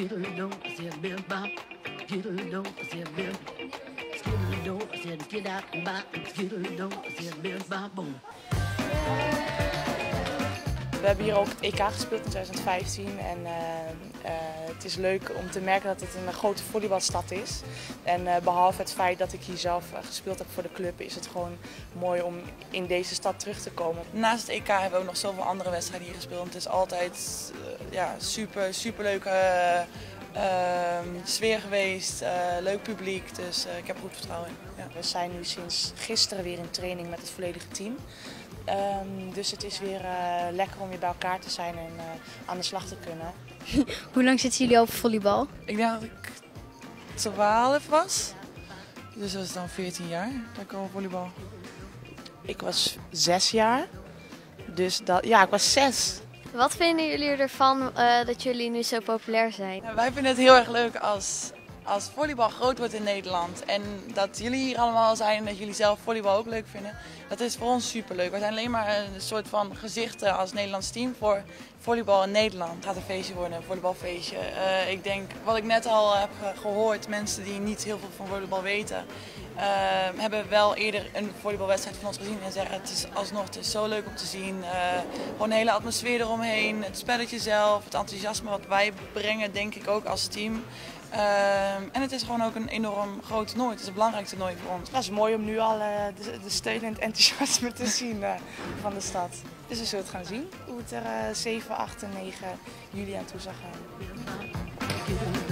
We hebben hier ook het EK gespeeld in 2015 en het is leuk om te merken dat het een grote volleybalstad is. En behalve het feit dat ik hier zelf gespeeld heb voor de club, is het gewoon mooi om in deze stad terug te komen. Naast het EK hebben we ook nog zoveel andere wedstrijden hier gespeeld. Het is altijd super leuke sfeer geweest, leuk publiek, dus ik heb er goed vertrouwen in. Ja. We zijn nu sinds gisteren weer in training met het volledige team. Dus het is weer lekker om weer bij elkaar te zijn en aan de slag te kunnen. Hoe lang zitten jullie al op volleybal? Ik denk dat ik 12 was, dus dat is dan 14 jaar dat ik al op volleybal. Ik was 6 jaar, dus ik was 6. Wat vinden jullie ervan dat jullie nu zo populair zijn? Ja, wij vinden het heel erg leuk als volleybal groot wordt in Nederland en dat jullie hier allemaal zijn en dat jullie zelf volleybal ook leuk vinden. Dat is voor ons superleuk. We zijn alleen maar een soort van gezichten als Nederlands team voor volleybal in Nederland. Het gaat een feestje worden, een volleybalfeestje. Ik denk, wat ik net al heb gehoord, mensen die niet heel veel van volleybal weten, hebben wel eerder een volleybalwedstrijd van ons gezien en zeggen het is zo leuk om te zien. Gewoon de hele atmosfeer eromheen, het spelletje zelf, het enthousiasme wat wij brengen denk ik ook als team. En het is gewoon ook een enorm groot toernooi. Het is het belangrijkste toernooi voor ons. Het is mooi om nu al de steun en het enthousiasme te zien van de stad. Dus we zullen het gaan zien hoe het er 7, 8 en 9 juli aan toe zal gaan.